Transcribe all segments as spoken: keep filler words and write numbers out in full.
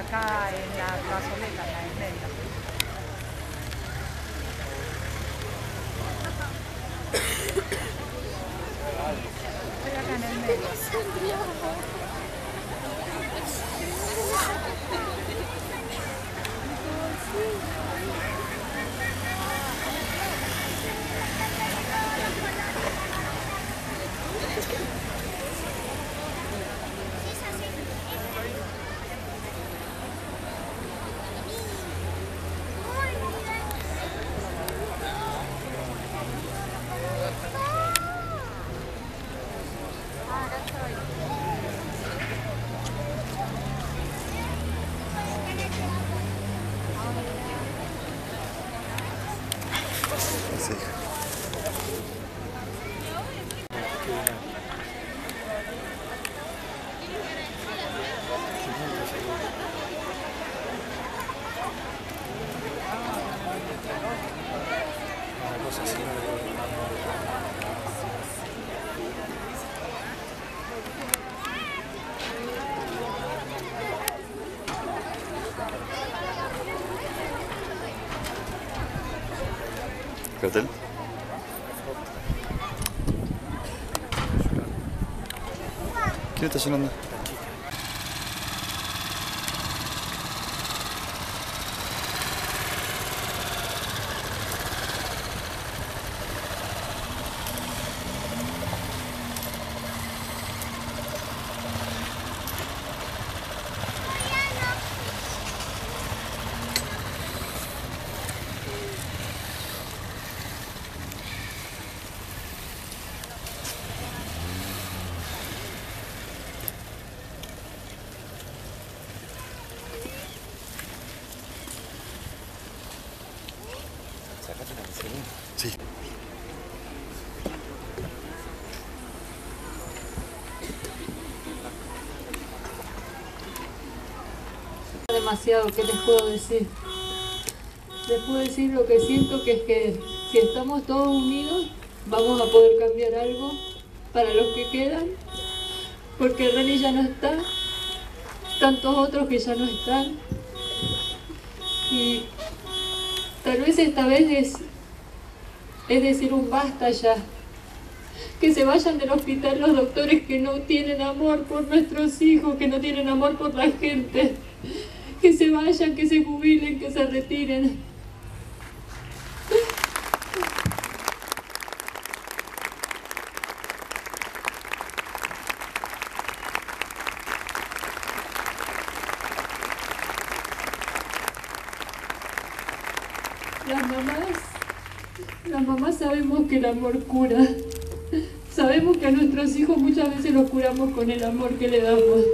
acá en la plazoleta, en la Esmeralda. Estoy acá en el medio. Sí. Una cosa así. ¿Cartel? ¿Quién está llenando? Sacate la enseguida. Sí. Demasiado, ¿qué les puedo decir? Les puedo decir lo que siento, que es que si estamos todos unidos vamos a poder cambiar algo para los que quedan, porque Reni ya no está, tantos otros que ya no están, y tal vez esta vez es, es decir un basta ya, que se vayan del hospital los doctores que no tienen amor por nuestros hijos, que no tienen amor por la gente, que se vayan, que se jubilen, que se retiren. Las mamás, las mamás sabemos que el amor cura. Sabemos que a nuestros hijos muchas veces los curamos con el amor que le damos.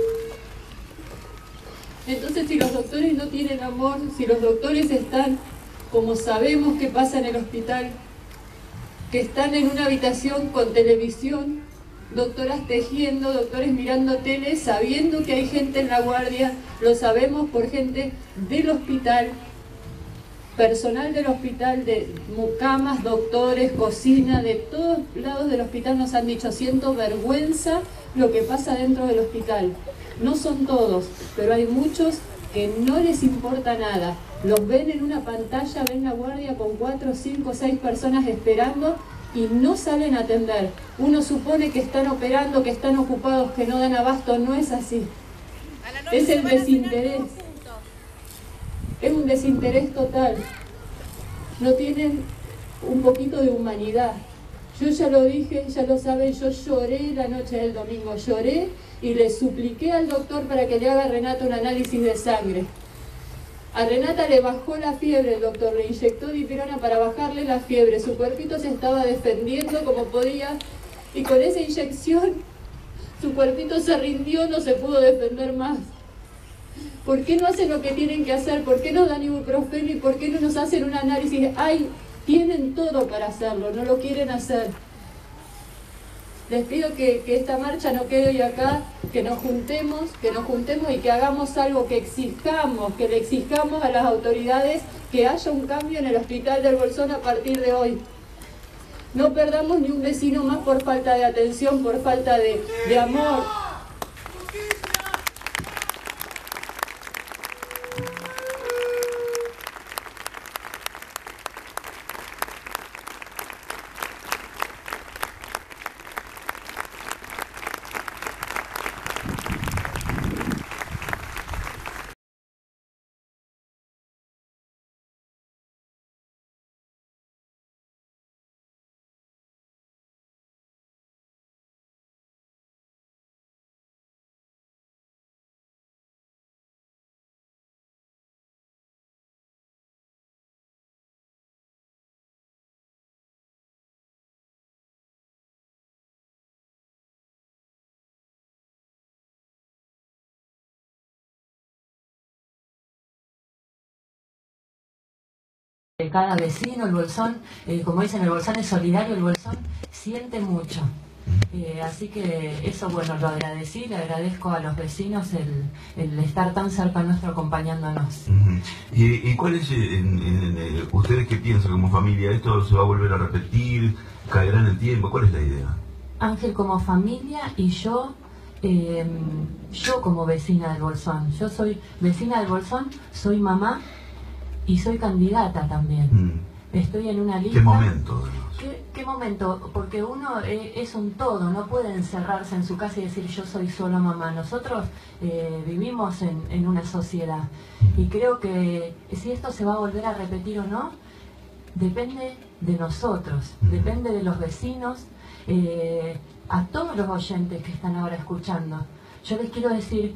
Entonces, si los doctores no tienen amor, si los doctores están, como sabemos que pasa en el hospital, que están en una habitación con televisión, doctoras tejiendo, doctores mirando tele, sabiendo que hay gente en la guardia, lo sabemos por gente del hospital, personal del hospital, de mucamas, doctores, cocina, de todos lados del hospital nos han dicho, siento vergüenza lo que pasa dentro del hospital. No son todos, pero hay muchos que no les importa nada. Los ven en una pantalla, ven la guardia con cuatro, cinco, seis personas esperando y no salen a atender. Uno supone que están operando, que están ocupados, que no dan abasto. No es así. Es el desinterés. Es un desinterés total. No tienen un poquito de humanidad. Yo ya lo dije, ya lo saben, yo lloré la noche del domingo, lloré y le supliqué al doctor para que le haga a Renata un análisis de sangre. A Renata le bajó la fiebre, el doctor le inyectó dipirona para bajarle la fiebre, su cuerpito se estaba defendiendo como podía y con esa inyección su cuerpito se rindió, no se pudo defender más. ¿Por qué no hacen lo que tienen que hacer? ¿Por qué no dan ibuprofeno y por qué no nos hacen un análisis? Ay, tienen todo para hacerlo, no lo quieren hacer. Les pido que, que esta marcha no quede hoy acá, que nos juntemos, que nos juntemos y que hagamos algo, que exijamos, que le exijamos a las autoridades que haya un cambio en el hospital del Bolsón a partir de hoy. No perdamos ni un vecino más por falta de atención, por falta de, de amor. Cada vecino, el Bolsón, eh, como dicen, el Bolsón es solidario, el Bolsón siente mucho. Eh, así que eso, bueno, lo agradecí, le agradezco a los vecinos el, el estar tan cerca nuestro acompañándonos. Uh-huh. ¿Y, y cuál es, en, en, en, ustedes qué piensan como familia? ¿Esto se va a volver a repetir? ¿Caerá en el tiempo? ¿Cuál es la idea? Ángel como familia y yo, eh, yo como vecina del Bolsón. Yo soy vecina del Bolsón, soy mamá y soy candidata también. Mm. Estoy en una lista. ¿Qué momento? ¿Qué, qué momento? Porque uno eh, es un todo, no puede encerrarse en su casa y decir yo soy solo mamá. Nosotros eh, vivimos en, en una sociedad y creo que si esto se va a volver a repetir o no, depende de nosotros, depende de los vecinos, eh, a todos los oyentes que están ahora escuchando. Yo les quiero decir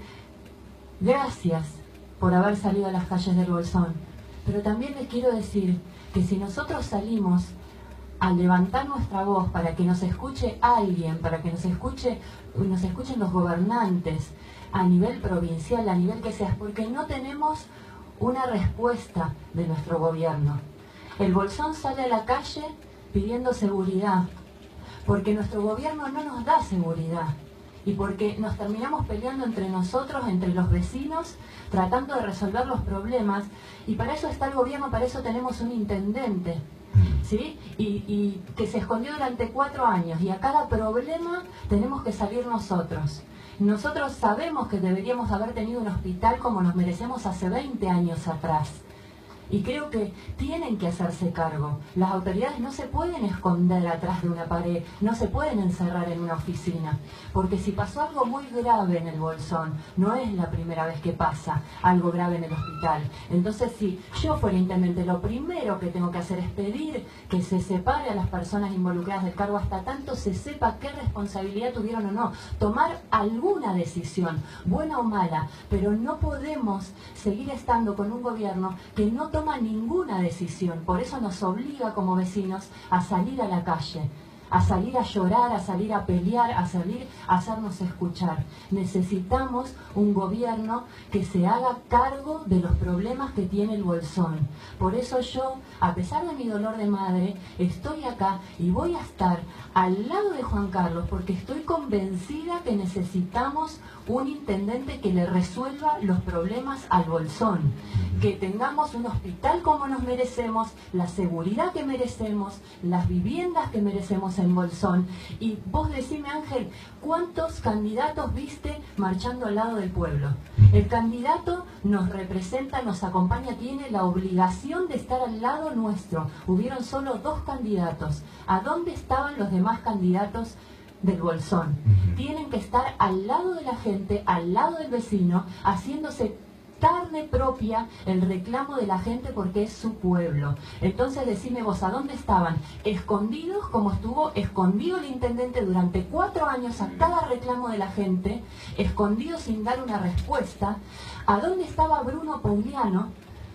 gracias por haber salido a las calles del Bolsón, pero también les quiero decir que si nosotros salimos a levantar nuestra voz para que nos escuche alguien, para que nos escuche, nos escuchen los gobernantes a nivel provincial, a nivel que sea, porque no tenemos una respuesta de nuestro gobierno. El Bolsón sale a la calle pidiendo seguridad, porque nuestro gobierno no nos da seguridad y porque nos terminamos peleando entre nosotros, entre los vecinos, tratando de resolver los problemas, y para eso está el gobierno, para eso tenemos un intendente, ¿sí? Y, y que se escondió durante cuatro años, y a cada problema tenemos que salir nosotros. Nosotros sabemos que deberíamos haber tenido un hospital como nos merecemos hace veinte años atrás. Y creo que tienen que hacerse cargo. Las autoridades no se pueden esconder atrás de una pared, no se pueden encerrar en una oficina. Porque si pasó algo muy grave en el Bolsón, no es la primera vez que pasa algo grave en el hospital. Entonces, si yo fuera intendente, lo primero que tengo que hacer es pedir que se separe a las personas involucradas del cargo hasta tanto se sepa qué responsabilidad tuvieron o no. Tomar alguna decisión, buena o mala, pero no podemos seguir estando con un gobierno que no toma ninguna decisión. Por eso nos obliga como vecinos a salir a la calle, a salir a llorar, a salir a pelear, a salir a hacernos escuchar. Necesitamos un gobierno que se haga cargo de los problemas que tiene el Bolsón. Por eso yo, a pesar de mi dolor de madre, estoy acá y voy a estar al lado de Juan Carlos porque estoy convencida que necesitamos un intendente que le resuelva los problemas al Bolsón, que tengamos un hospital como nos merecemos, la seguridad que merecemos, las viviendas que merecemos en Bolsón. Y vos decime, Ángel, ¿cuántos candidatos viste marchando al lado del pueblo? El candidato nos representa, nos acompaña, tiene la obligación de estar al lado nuestro. Hubieron solo dos candidatos. ¿A dónde estaban los demás candidatos del Bolsón? Uh-huh. Tienen que estar al lado de la gente, al lado del vecino, haciéndose carne propia el reclamo de la gente porque es su pueblo. Entonces decime vos, ¿a dónde estaban? Escondidos como estuvo escondido el intendente durante cuatro años a cada reclamo de la gente, escondido sin dar una respuesta. ¿A dónde estaba Bruno Pugliano,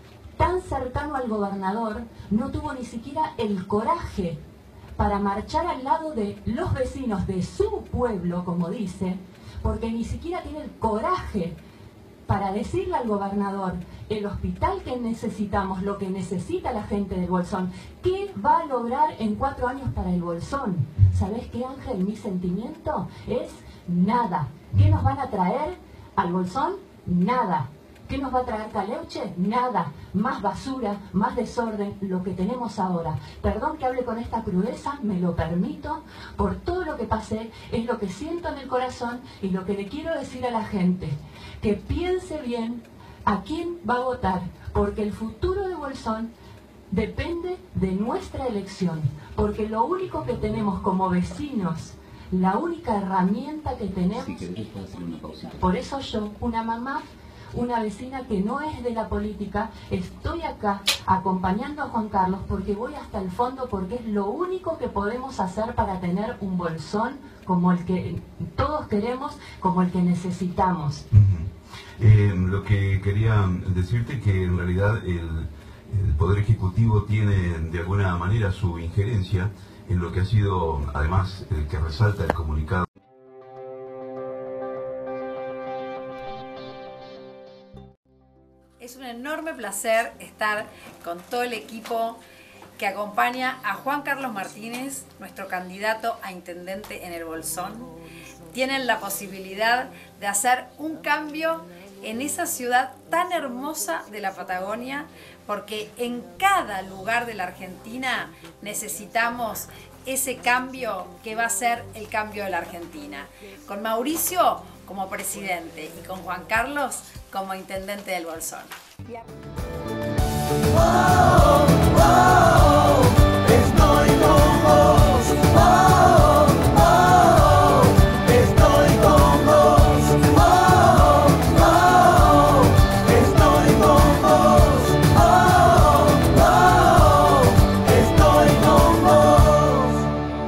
tan cercano al gobernador? No tuvo ni siquiera el coraje para marchar al lado de los vecinos de su pueblo, como dice, porque ni siquiera tiene el coraje para decirle al gobernador el hospital que necesitamos, lo que necesita la gente del Bolsón, ¿qué va a lograr en cuatro años para el Bolsón? ¿Sabés qué, Ángel? Mi sentimiento es nada. ¿Qué nos van a traer al Bolsón? Nada. ¿Qué nos va a traer Caleuche? Nada. Más basura, más desorden, lo que tenemos ahora. Perdón que hable con esta crudeza, me lo permito, por todo lo que pasé, es lo que siento en el corazón y lo que le quiero decir a la gente. Que piense bien a quién va a votar, porque el futuro de Bolsón depende de nuestra elección. Porque lo único que tenemos como vecinos, la única herramienta que tenemos... Por eso yo, una mamá, una vecina que no es de la política, estoy acá acompañando a Juan Carlos porque voy hasta el fondo, porque es lo único que podemos hacer para tener un Bolsón como el que todos queremos, como el que necesitamos. Uh-huh. eh, lo que quería decirte que en realidad el, el Poder Ejecutivo tiene de alguna manera su injerencia en lo que ha sido, además, el que resalta el comunicado. Es un enorme placer estar con todo el equipo que acompaña a Juan Carlos Martínez, nuestro candidato a intendente en el Bolsón. Tienen la posibilidad de hacer un cambio en esa ciudad tan hermosa de la Patagonia, porque en cada lugar de la Argentina necesitamos ese cambio que va a ser el cambio de la Argentina. Con Mauricio como presidente y con Juan Carlos como intendente del Bolsón. Oh, oh, estoy con vos. Oh, oh, estoy con vos. Oh, oh, estoy con vos. Oh, oh, estoy con vos.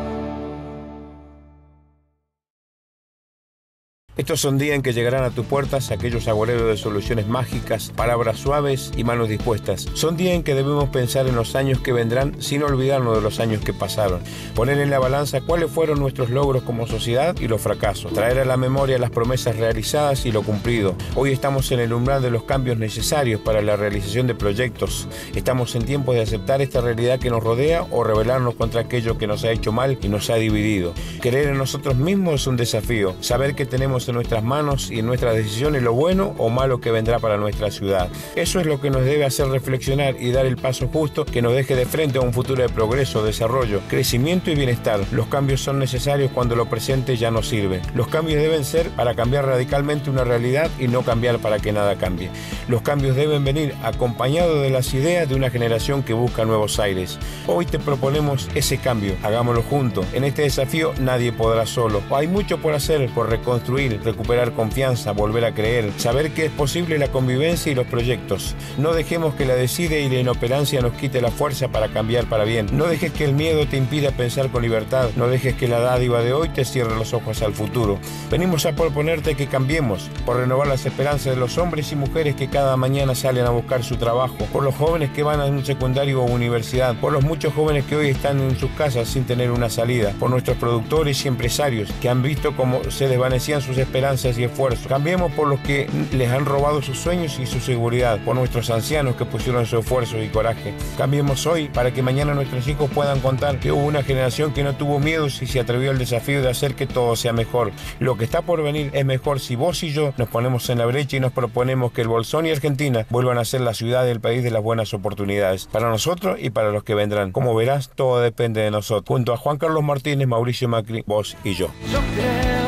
Estos son días en que llegarán a tus puertas aquellos agoreros de soluciones mágicas, palabras suaves y manos dispuestas. Son días en que debemos pensar en los años que vendrán sin olvidarnos de los años que pasaron. Poner en la balanza cuáles fueron nuestros logros como sociedad y los fracasos. Traer a la memoria las promesas realizadas y lo cumplido. Hoy estamos en el umbral de los cambios necesarios para la realización de proyectos. Estamos en tiempo de aceptar esta realidad que nos rodea o rebelarnos contra aquello que nos ha hecho mal y nos ha dividido. Creer en nosotros mismos es un desafío. Saber que tenemos en nuestras manos y en nuestras decisiones lo bueno o malo que vendrá para nuestra ciudad. Eso es lo que nos debe hacer reflexionar y dar el paso justo que nos deje de frente a un futuro de progreso, desarrollo, crecimiento y bienestar. Los cambios son necesarios cuando lo presente ya no sirve. Los cambios deben ser para cambiar radicalmente una realidad y no cambiar para que nada cambie. Los cambios deben venir acompañados de las ideas de una generación que busca nuevos aires. Hoy te proponemos ese cambio. Hagámoslo juntos. En este desafío nadie podrá solo. Hay mucho por hacer, por reconstruir, recuperar confianza, volver a creer, saber que es posible la convivencia y los proyectos. No dejemos que la desidia y la inoperancia nos quite la fuerza para cambiar para bien. No dejes que el miedo te impida pensar con libertad. No dejes que la dádiva de hoy te cierre los ojos al futuro. Venimos a proponerte que cambiemos, por renovar las esperanzas de los hombres y mujeres que cada mañana salen a buscar su trabajo, por los jóvenes que van a un secundario o universidad, por los muchos jóvenes que hoy están en sus casas sin tener una salida, por nuestros productores y empresarios que han visto cómo se desvanecían sus esperanzas y esfuerzos. Cambiemos por los que les han robado sus sueños y su seguridad, por nuestros ancianos que pusieron su esfuerzo y coraje. Cambiemos hoy para que mañana nuestros hijos puedan contar que hubo una generación que no tuvo miedos y se atrevió al desafío de hacer que todo sea mejor. Lo que está por venir es mejor si vos y yo nos ponemos en la brecha y nos proponemos que el Bolsón y Argentina vuelvan a ser la ciudad del país de las buenas oportunidades, para nosotros y para los que vendrán. Como verás, todo depende de nosotros. Junto a Juan Carlos Martínez, Mauricio Macri, vos y yo. Yo creo